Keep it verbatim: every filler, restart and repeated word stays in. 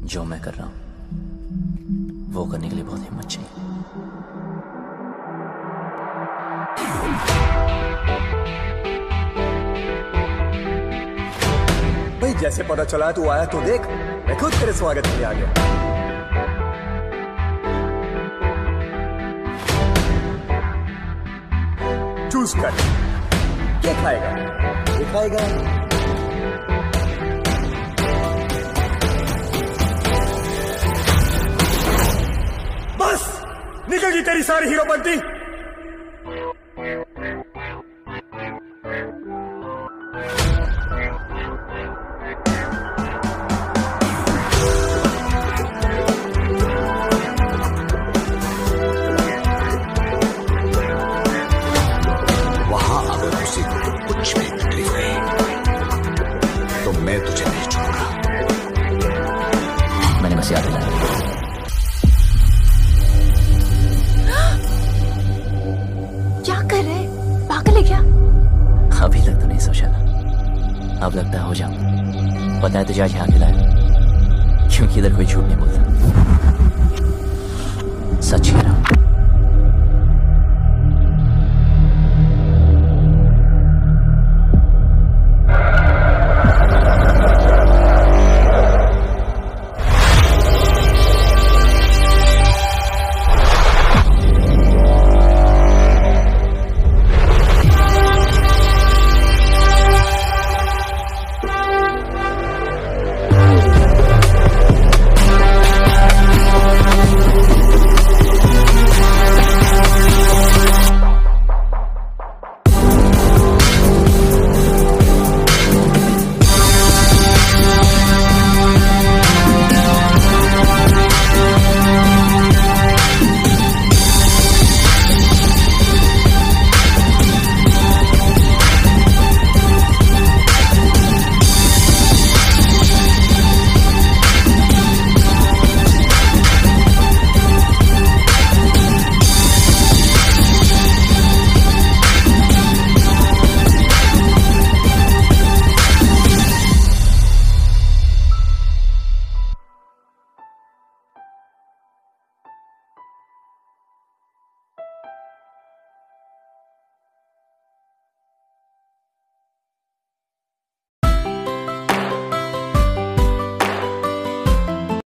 जो मैं कर रहा हूं वो करने के लिए बहुत हिम्मत चाहिए। भाई जैसे पता चला तू आया तो देख, मैं खुद तेरे स्वागत के लिए आ गया। चूज कर, क्या खाएगा? ये खाएगा? बस निकल गई तेरी सारी हीरो बनती। वहां अगर उसी को कुछ भी तकलीफ है तो मैं तुझे नहीं छोड़ूंगा। मैंने बस याद दिलाया। क्या कर रहे? पागल है क्या? अभी तक तो नहीं सोचा था, अब लगता है हो जाऊं। पता है तुझे आज यहाँ दिलाया क्योंकि इधर कोई झूठ नहीं बोलता, सच कह रहा हूं।